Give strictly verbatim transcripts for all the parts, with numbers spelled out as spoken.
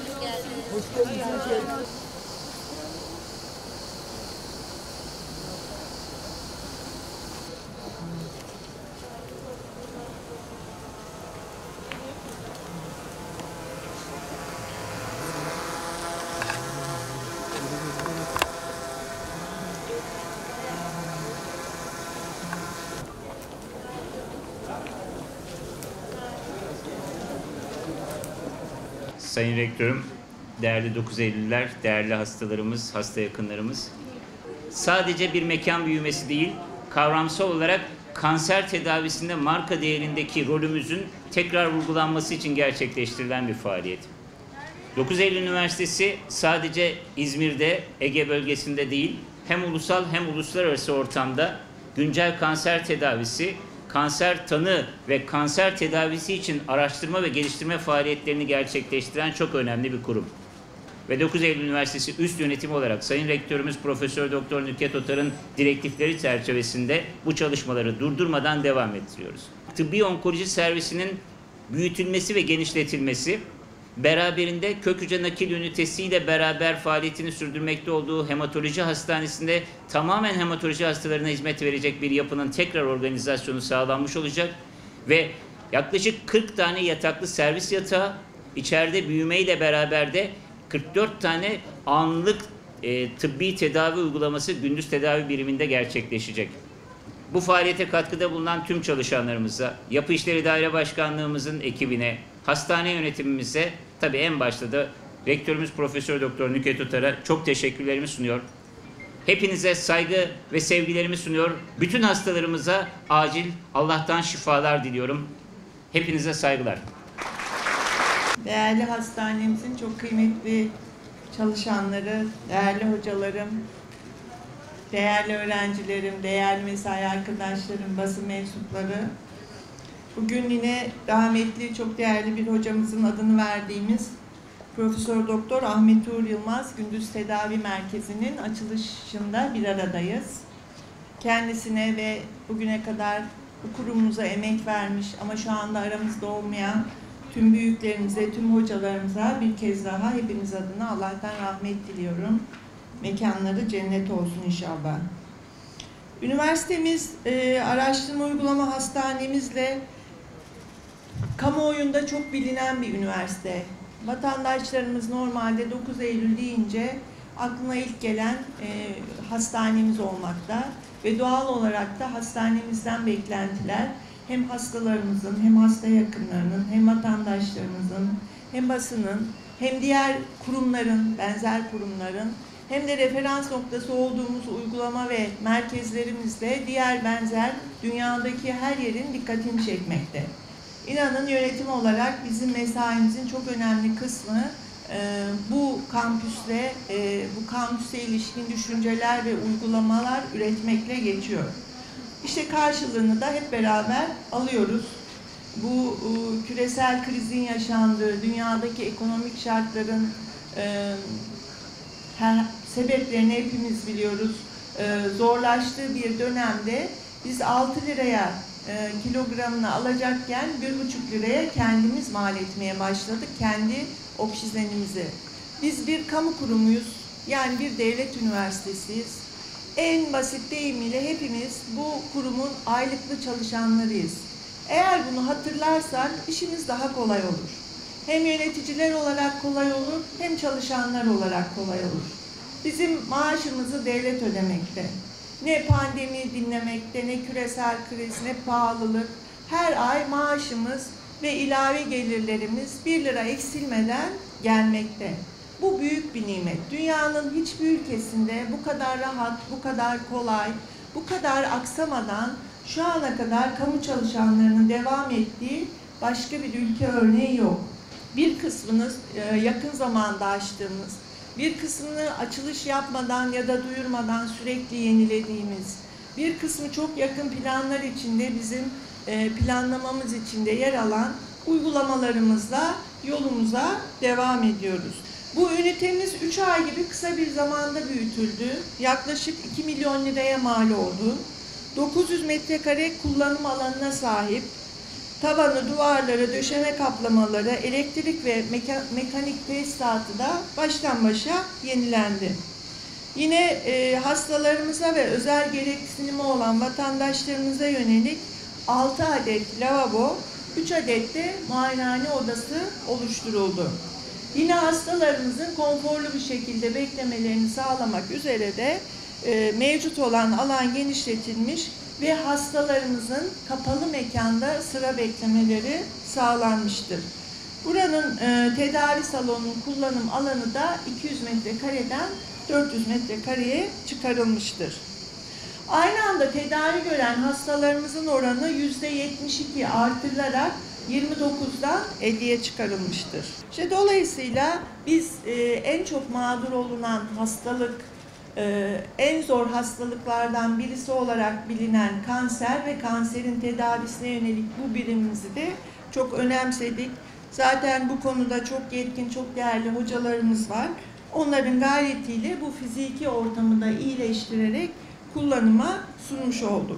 Hoş geldiniz. Sayın Rektörüm, değerli dokuz Eylül'ler, değerli hastalarımız, hasta yakınlarımız, sadece bir mekan büyümesi değil, kavramsal olarak kanser tedavisinde marka değerindeki rolümüzün tekrar vurgulanması için gerçekleştirilen bir faaliyet. dokuz Eylül Üniversitesi sadece İzmir'de, Ege bölgesinde değil, hem ulusal hem uluslararası ortamda güncel kanser tedavisi, kanser tanı ve kanser tedavisi için araştırma ve geliştirme faaliyetlerini gerçekleştiren çok önemli bir kurum. Ve dokuz Eylül Üniversitesi üst yönetimi olarak Sayın Rektörümüz Profesör Doktor Nükhet Otar'ın direktifleri çerçevesinde bu çalışmaları durdurmadan devam ettiriyoruz. Tıbbi onkoloji servisinin büyütülmesi ve genişletilmesi, beraberinde kök hücre nakil ünitesiyle beraber faaliyetini sürdürmekte olduğu hematoloji hastanesinde tamamen hematoloji hastalarına hizmet verecek bir yapının tekrar organizasyonu sağlanmış olacak ve yaklaşık kırk tane yataklı servis yatağı, içeride büyümeyle beraber de kırk dört tane anlık e, tıbbi tedavi uygulaması gündüz tedavi biriminde gerçekleşecek. Bu faaliyete katkıda bulunan tüm çalışanlarımıza, Yapı İşleri Daire Başkanlığımızın ekibine, hastane yönetimimize, tabii en başta da Rektörümüz Profesör Doktor Nükhet Otar'a çok teşekkürlerimi sunuyor. Hepinize saygı ve sevgilerimi sunuyor. Bütün hastalarımıza acil Allah'tan şifalar diliyorum. Hepinize saygılar. Değerli hastanemizin çok kıymetli çalışanları, değerli hocalarım, değerli öğrencilerim, değerli mesai arkadaşlarım, basın mensupları. Bugün yine rahmetli, çok değerli bir hocamızın adını verdiğimiz Profesör Doktor Ahmet Uğur Yılmaz Gündüz Tedavi Merkezi'nin açılışında bir aradayız. Kendisine ve bugüne kadar bu kurumumuza emek vermiş ama şu anda aramızda olmayan tüm büyüklerimize, tüm hocalarımıza bir kez daha hepimiz adına Allah'tan rahmet diliyorum. Mekanları cennet olsun inşallah. Üniversitemiz e, araştırma uygulama hastanemizle kamuoyunda çok bilinen bir üniversite. Vatandaşlarımız normalde dokuz Eylül deyince aklına ilk gelen e, hastanemiz olmakta ve doğal olarak da hastanemizden beklentiler hem hastalarımızın, hem hasta yakınlarının, hem vatandaşlarımızın, hem basının, hem diğer kurumların, benzer kurumların, hem de referans noktası olduğumuz uygulama ve merkezlerimizle diğer benzer dünyadaki her yerin dikkatini çekmekte. İnanın yönetim olarak bizim mesaimizin çok önemli kısmı e, bu kampüsle, e, bu kampüse ilişkin düşünceler ve uygulamalar üretmekle geçiyor. İşte karşılığını da hep beraber alıyoruz. Bu e, küresel krizin yaşandığı, dünyadaki ekonomik şartların e, her, sebeplerini hepimiz biliyoruz. E, zorlaştığı bir dönemde biz altı liraya e, kilogramını alacakken bir buçuk liraya kendimiz mal etmeye başladık. Kendi oksijenimizi. Biz bir kamu kurumuyuz. Yani bir devlet üniversitesiyiz. En basit deyimiyle hepimiz bu kurumun aylıklı çalışanlarıyız. Eğer bunu hatırlarsak işimiz daha kolay olur. Hem yöneticiler olarak kolay olur, hem çalışanlar olarak kolay olur. Bizim maaşımızı devlet ödemekte. Ne pandemi dinlemekte, ne küresel kriz, ne pahalılık. Her ay maaşımız ve ilave gelirlerimiz bir lira eksilmeden gelmekte. Bu büyük bir nimet. Dünyanın hiçbir ülkesinde bu kadar rahat, bu kadar kolay, bu kadar aksamadan şu ana kadar kamu çalışanlarının devam ettiği başka bir ülke örneği yok. Bir kısmını yakın zamanda açtığımız, bir kısmını açılış yapmadan ya da duyurmadan sürekli yenilediğimiz, bir kısmı çok yakın planlar içinde bizim planlamamız içinde yer alan uygulamalarımızla yolumuza devam ediyoruz. Bu ünitemiz üç ay gibi kısa bir zamanda büyütüldü. Yaklaşık iki milyon liraya mal oldu. dokuz yüz metrekare kullanım alanına sahip. tavanı, duvarları, döşeme kaplamaları, elektrik ve meka mekanik tesisatı da baştan başa yenilendi. Yine e, hastalarımıza ve özel gereksinimi olan vatandaşlarımıza yönelik altı adet lavabo, üç adet de muayenehane odası oluşturuldu. Yine hastalarımızın konforlu bir şekilde beklemelerini sağlamak üzere de e, mevcut olan alan genişletilmiş ve hastalarımızın kapalı mekanda sıra beklemeleri sağlanmıştır. Buranın e, tedavi salonunun kullanım alanı da iki yüz metrekareden dört yüz metrekareye çıkarılmıştır. Aynı anda tedavi gören hastalarımızın oranı yüzde yetmiş iki artırılarak yirmi dokuzdan elliye çıkarılmıştır. İşte dolayısıyla biz e, en çok mağdur olunan hastalık, e, en zor hastalıklardan birisi olarak bilinen kanser ve kanserin tedavisine yönelik bu birimimizi de çok önemsedik. Zaten bu konuda çok yetkin, çok değerli hocalarımız var. Onların gayretiyle bu fiziki ortamı da iyileştirerek kullanıma sunmuş olduk.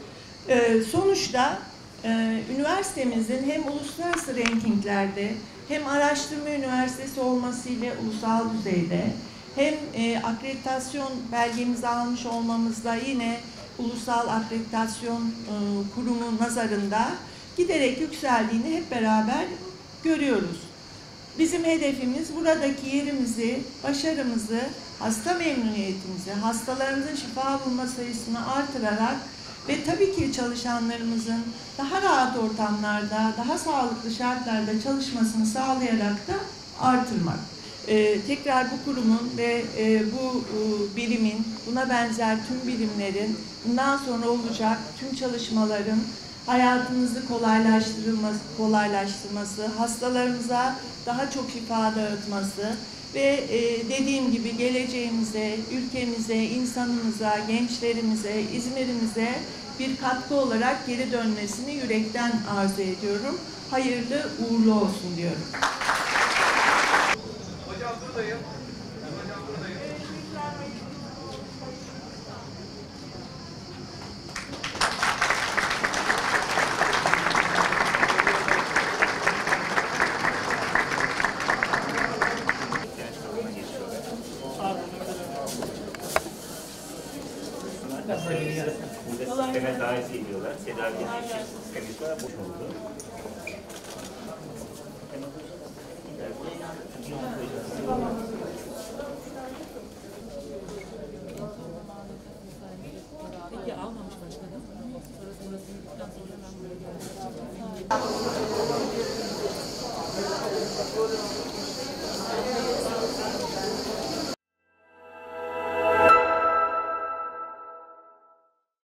Ee, sonuçta e, üniversitemizin hem uluslararası rankinglerde hem araştırma üniversitesi olmasıyla ulusal düzeyde hem e, akreditasyon belgemizi almış olmamızda yine ulusal akreditasyon e, kurumu nazarında giderek yükseldiğini hep beraber görüyoruz. Bizim hedefimiz buradaki yerimizi, başarımızı, hasta memnuniyetimizi, hastalarımızın şifa bulma sayısını artırarak ve tabii ki çalışanlarımızın daha rahat ortamlarda, daha sağlıklı şartlarda çalışmasını sağlayarak da artırmak. Ee, tekrar bu kurumun ve e, bu e, birimin, buna benzer tüm birimlerin bundan sonra olacak tüm çalışmaların hayatımızı kolaylaştırılması, kolaylaştırması, hastalarımıza daha çok şifa dağıtması ve e, dediğim gibi geleceğimize, ülkemize, insanımıza, gençlerimize, İzmir'imize bir katkı olarak geri dönmesini yürekten arzu ediyorum. Hayırlı uğurlu olsun diyorum. Hocam buradayım. Hocam buradayım. Burada sisteme dahil ediyorlar. Tedavi için sistemimiz var. Boş oldu. Peki almamış başkanım. Sonrası burası bittikten sonra ben buraya geldim.